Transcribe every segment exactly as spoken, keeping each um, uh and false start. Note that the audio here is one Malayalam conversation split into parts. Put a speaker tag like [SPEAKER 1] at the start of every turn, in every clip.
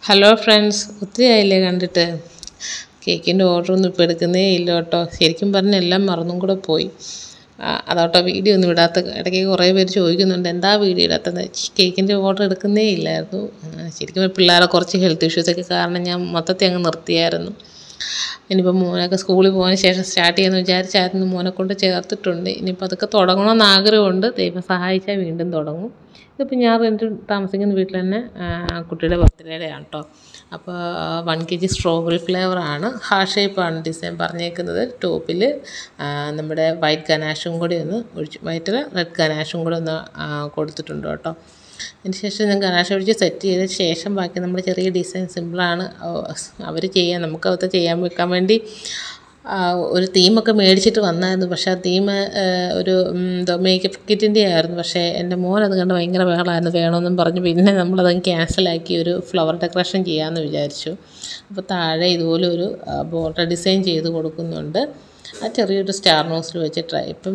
[SPEAKER 1] ഹലോ ഫ്രണ്ട്സ്, ഒത്തിരി ആയില്ലേ കണ്ടിട്ട്. കേക്കിൻ്റെ ഓർഡറൊന്നും ഇപ്പോൾ എടുക്കുന്നേ ഇല്ല കേട്ടോ. ശരിക്കും പറഞ്ഞാൽ എല്ലാം മറന്നും കൂടെ പോയി. അതോട്ടോ വീഡിയോ ഒന്നും ഇടാത്ത. ഇടയ്ക്ക് കുറേ പേര് ചോദിക്കുന്നുണ്ട് എന്താ വീഡിയോ ഇടാത്തത്. കേക്കിൻ്റെ ഓർഡർ എടുക്കുന്നേ ഇല്ലായിരുന്നു. ശരിക്കും പിള്ളേരെ കുറച്ച് ഹെൽത്ത് ഇഷ്യൂസൊക്കെ കാരണം ഞാൻ മൊത്തത്തിൽ അങ്ങ് നിർത്തിയായിരുന്നു. ഇനിയിപ്പോൾ മോനൊക്കെ സ്കൂളിൽ പോയതിന് ശേഷം സ്റ്റാർട്ട് ചെയ്യാമെന്ന് വിചാരിച്ചായിരുന്നു. മോനെ കൊണ്ട് ചേർത്തിട്ടുണ്ട്. ഇനിയിപ്പോൾ അതൊക്കെ തുടങ്ങണമെന്ന് ആഗ്രഹമുണ്ട്. ദൈവം സഹായിച്ചാൽ വീണ്ടും തുടങ്ങും. ഇതിപ്പോൾ ഞാൻ റെൻറ്റ് താമസിക്കുന്ന വീട്ടിൽ തന്നെ കുട്ടിയുടെ ബർത്ത്ഡേയുടെ ആണ് കേട്ടോ. അപ്പോൾ വൺ കെ ജി സ്ട്രോബെറി ഫ്ലേവറാണ്. ഹാർട്ട് ഷേപ്പാണ് ഡിസൈൻ പറഞ്ഞേക്കുന്നത്. ടോപ്പിൽ നമ്മുടെ വൈറ്റ് ഗനാഷും കൂടി ഒന്ന് ഒഴിച്ച്, വൈറ്റിൽ റെഡ് ഗനാഷും കൂടി ഒന്ന് കൊടുത്തിട്ടുണ്ട് കേട്ടോ. അതിന് ശേഷം ഞാൻ ഗനാഷ് ഒഴിച്ച് സെറ്റ് ചെയ്ത ശേഷം ബാക്കി നമ്മൾ ചെറിയ ഡിസൈൻ സിമ്പിളാണ് അവർ ചെയ്യാൻ, നമുക്കത് ചെയ്യാൻ വെക്കാൻ വേണ്ടി ഒരു തീമൊക്കെ മേടിച്ചിട്ട് വന്നായിരുന്നു. പക്ഷേ ആ തീം ഒരു എന്തോ മേക്കപ്പ് കിറ്റിൻ്റെ ആയിരുന്നു. പക്ഷേ എൻ്റെ മോൻ അത് കണ്ട് ഭയങ്കര ബഹളമായിരുന്നു, വേണമെന്നും പറഞ്ഞു. പിന്നെ നമ്മളതങ്ങ് ക്യാൻസലാക്കി ഒരു ഫ്ലവർ ഡെക്കറേഷൻ ചെയ്യാമെന്ന് വിചാരിച്ചു. അപ്പോൾ താഴെ ഇതുപോലെ ഒരു ബോർഡർ ഡിസൈൻ ചെയ്ത് കൊടുക്കുന്നുണ്ട്. ആ ചെറിയൊരു സ്റ്റാർ നോസിൽ വെച്ചിട്ട്. ഇപ്പം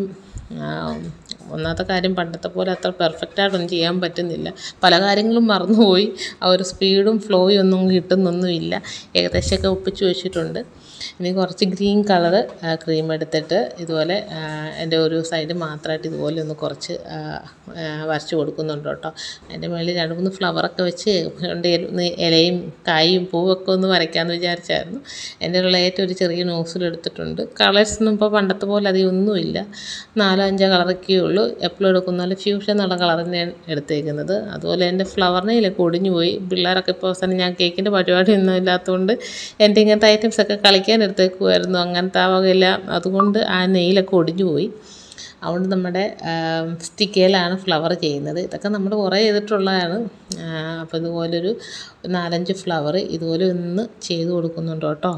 [SPEAKER 1] ഒന്നാമത്തെ കാര്യം പണ്ടത്തെ പോലെ അത്ര പെർഫെക്റ്റായിട്ടൊന്നും ചെയ്യാൻ പറ്റുന്നില്ല. പല കാര്യങ്ങളും മറന്നുപോയി. ആ ഒരു സ്പീഡും ഫ്ലോയും ഒന്നും കിട്ടുന്നൊന്നുമില്ല. ഏകദേശമൊക്കെ ഒപ്പിച്ച് വെച്ചിട്ടുണ്ട്. ഇനി കുറച്ച് ഗ്രീൻ കളറ് ക്രീം എടുത്തിട്ട് ഇതുപോലെ എൻ്റെ ഒരു സൈഡ് മാത്രമായിട്ട് ഇതുപോലെ ഒന്ന് കുറച്ച് വരച്ച് കൊടുക്കുന്നുണ്ട് കേട്ടോ. അതിൻ്റെ മുകളിൽ രണ്ട് മൂന്ന് ഫ്ലവറൊക്കെ വെച്ച് രണ്ട് ഇലയും കായും പൂവൊക്കെ ഒന്ന് വരയ്ക്കാമെന്ന് വിചാരിച്ചായിരുന്നു. എൻ്റെ ഉള്ള ഏറ്റവും ഒരു ചെറിയ നോസിലെടുത്തിട്ടുണ്ട്. കളേഴ്സൊന്നും ഇപ്പോൾ പണ്ടത്തെ പോലെ അധികം ഒന്നുമില്ല. നാലോ അഞ്ചോ കളറൊക്കെ ഉള്ളൂ. എപ്പോഴും എടുക്കുന്ന പോലെ ഫ്യൂഷൻ എന്നുള്ള കളർ തന്നെയാണ് എടുത്തേക്കുന്നത്. അതുപോലെ എൻ്റെ ഫ്ലവറിനെയിലൊക്കെ ഒടിഞ്ഞു പോയി. പിള്ളേരൊക്കെ ഇപ്പോൾ അവസാനം ഞാൻ കേക്കിൻ്റെ പരിപാടി ഒന്നും ഇല്ലാത്തതുകൊണ്ട് എൻ്റെ ഇങ്ങനത്തെ ഐറ്റംസൊക്കെ കളിക്കാൻ എടുത്തേക്കുമായിരുന്നു. അങ്ങനത്തെ ആ വകയില്ല. അതുകൊണ്ട് ആ നെയിലൊക്കെ ഒടിഞ്ഞു പോയി. അതുകൊണ്ട് നമ്മുടെ സ്റ്റിക്കയിലാണ് ഫ്ലവർ ചെയ്യുന്നത്. ഇതൊക്കെ നമ്മൾ കുറേ ചെയ്തിട്ടുള്ളതാണ്. അപ്പോൾ ഇതുപോലൊരു നാലഞ്ച് ഫ്ലവർ ഇതുപോലെ ഒന്ന് ചെയ്ത് കൊടുക്കുന്നുണ്ട് കേട്ടോ.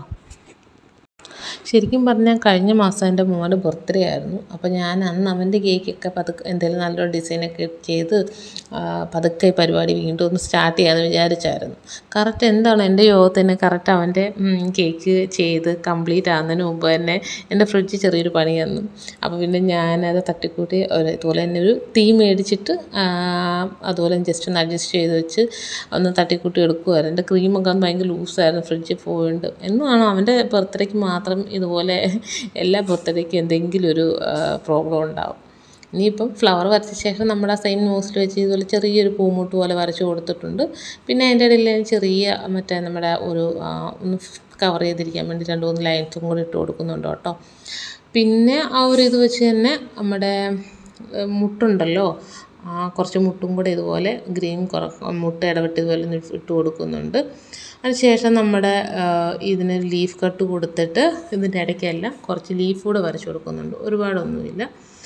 [SPEAKER 1] ശരിക്കും പറഞ്ഞാൽ കഴിഞ്ഞ മാസം എൻ്റെ മോൻ്റെ ബർത്ത്ഡേ ആയിരുന്നു. അപ്പോൾ ഞാൻ അന്ന് അവൻ്റെ കേക്കൊക്കെ പതുക്കെ എന്തെങ്കിലും നല്ലൊരു ഡിസൈനൊക്കെ ചെയ്ത് പതുക്കെ ഈ പരിപാടി വീണ്ടും ഒന്ന് സ്റ്റാർട്ട് ചെയ്യാമെന്ന് വിചാരിച്ചായിരുന്നു. കറക്റ്റ് എന്താണ് എൻ്റെ യോഗത്തിന് കറക്റ്റ് അവൻ്റെ കേക്ക് ചെയ്ത് കംപ്ലീറ്റ് ആകുന്നതിന് മുമ്പ് തന്നെ എൻ്റെ ഫ്രിഡ്ജ് ചെറിയൊരു പണി തന്നു. അപ്പോൾ പിന്നെ ഞാനത് തട്ടിക്കൂട്ടി ഒരു ഇതുപോലെ തന്നെ ഒരു തീം മേടിച്ചിട്ട് അതുപോലെ ജസ്റ്റ് ഒന്ന് അഡ്ജസ്റ്റ് ചെയ്ത് വെച്ച് ഒന്ന് തട്ടിക്കൂട്ടി എടുക്കുമായിരുന്നു. എൻ്റെ ക്രീമൊക്കെ ഒന്ന് ഭയങ്കര ലൂസായിരുന്നു, ഫ്രിഡ്ജിൽ പോയിട്ട്. എന്നുമാണ് അവൻ്റെ ബർത്ത്ഡേക്ക് മാത്രം ഇതുപോലെ എല്ലാ ബർത്ത്ഡേക്കും എന്തെങ്കിലും ഒരു പ്രോബ്ലം ഉണ്ടാവും. ഇനിയിപ്പം ഫ്ലവർ വരച്ച ശേഷം നമ്മുടെ ആ സെയിം നോസിൽ വെച്ച് ഇതുപോലെ ചെറിയൊരു പൂമുട്ട് പോലെ വരച്ച് കൊടുത്തിട്ടുണ്ട്. പിന്നെ അതിൻ്റെ ഇടയിൽ ചെറിയ മറ്റേ നമ്മുടെ ഒരു ഒന്ന് കവർ ചെയ്തിരിക്കാൻ വേണ്ടി രണ്ട് മൂന്ന് ലൈൻസും കൂടി ഇട്ട് കൊടുക്കുന്നുണ്ട് കേട്ടോ. പിന്നെ ആ ഒരു ഇത് വെച്ച് തന്നെ നമ്മുടെ മുട്ടുണ്ടല്ലോ, കുറച്ച് മുട്ടും കൂടെ ഇതുപോലെ ഗ്രീൻ കുറ മുട്ട ഇടവിട്ട് ഇതുപോലെ ഇട്ട് കൊടുക്കുന്നുണ്ട്. അതിനുശേഷം നമ്മുടെ ഇതിന് ലീഫ് കട്ട് കൊടുത്തിട്ട് ഇതിൻ്റെ ഇടയ്ക്കെല്ലാം കുറച്ച് ലീഫ് കൂടെ വരച്ച് കൊടുക്കുന്നുണ്ട്. ഒരുപാടൊന്നുമില്ല.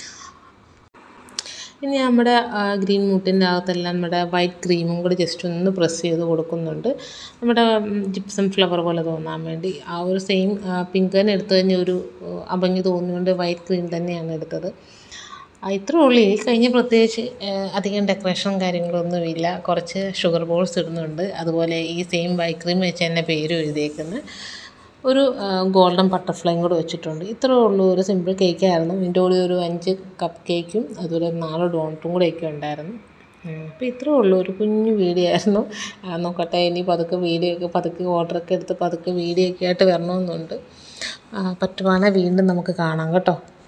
[SPEAKER 1] ഇനി നമ്മുടെ ഗ്രീൻ മുട്ടിൻ്റെ അകത്തെല്ലാം നമ്മുടെ വൈറ്റ് ക്രീമും കൂടി ജസ്റ്റ് ഒന്ന് പ്രസ് ചെയ്ത് കൊടുക്കുന്നുണ്ട്. നമ്മുടെ ജിപ്സം ഫ്ലവർ പോലെ തോന്നാൻ വേണ്ടി. ആ ഒരു സെയിം പിങ്ക് തന്നെ എടുത്തു കഴിഞ്ഞാൽ ഒരു അഭംഗി തോന്നുന്നുണ്ട്. വൈറ്റ് ക്രീം തന്നെയാണ് എടുത്തത്. ഇത്രേ ഉള്ളൂ. ഇനി കഴിഞ്ഞ് പ്രത്യേകിച്ച് അധികം ഡെക്കറേഷനും കാര്യങ്ങളൊന്നുമില്ല. കുറച്ച് ഷുഗർ ബോൾസ് ഇടുന്നുണ്ട്. അതുപോലെ ഈ സെയിം വൈറ്റ് ക്രീം വെച്ച് തന്നെ പേരും എഴുതിയേക്കുന്നത്. ഒരു ഗോൾഡൻ ബട്ടർഫ്ലൈയും കൂടെ വെച്ചിട്ടുണ്ട്. ഇത്രേ ഉള്ളൂ. ഒരു സിമ്പിൾ കേക്കായിരുന്നു. ഇതിൻ്റെ കൂടെ ഒരു അഞ്ച് കപ്പ് കേക്കും അതുപോലെ നാല് ഡോണറ്റും കൂടെയൊക്കെ ഉണ്ടായിരുന്നു. അപ്പോൾ ഇത്രേ ഉള്ളൂ. ഒരു കുഞ്ഞു വീഡിയോ ആയിരുന്നു. നോക്കട്ടെ, ഇനി പതുക്കെ വീഡിയോ ഒക്കെ പതുക്കെ ഓർഡറൊക്കെ എടുത്ത് പതുക്കെ വീഡിയോ ഒക്കെ ആയിട്ട് വരണമെന്നുണ്ട്. പറ്റുവാണെങ്കിൽ വീണ്ടും നമുക്ക് കാണാം കേട്ടോ.